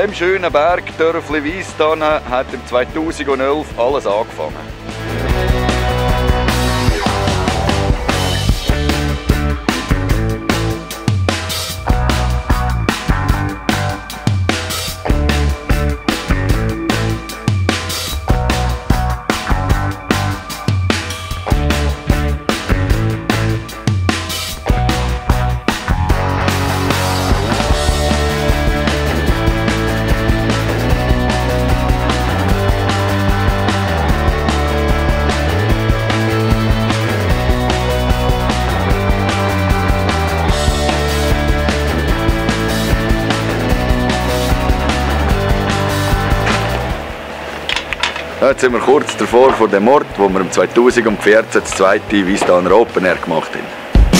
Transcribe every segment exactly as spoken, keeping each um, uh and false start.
dem schönen Bergdörfli Weisstannen hat im zweitausendelf alles angefangen. Jetzt sind wir kurz davor von dem Ort, wo wir im zweitausendvierzehn das zweite Weisstaner Open Air gemacht haben.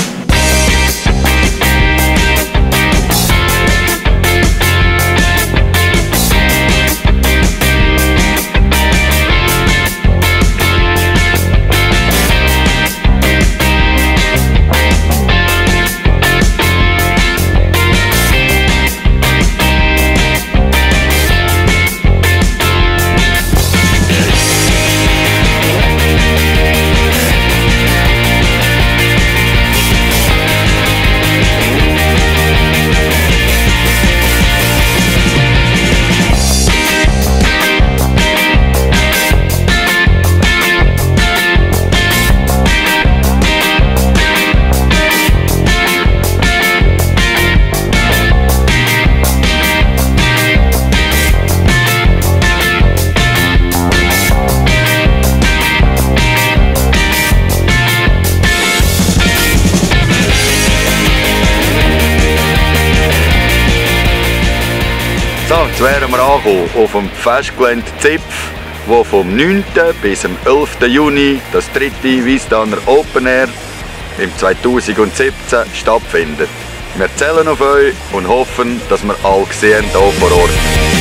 So, jetzt wären wir angekommen auf dem Festgelände Zipf, wo vom neunten bis zum elften Juni das dritte Weisstaner Open Air im zweitausendsiebzehn stattfindet. Wir zählen auf euch und hoffen, dass wir alle sehen hier vor Ort.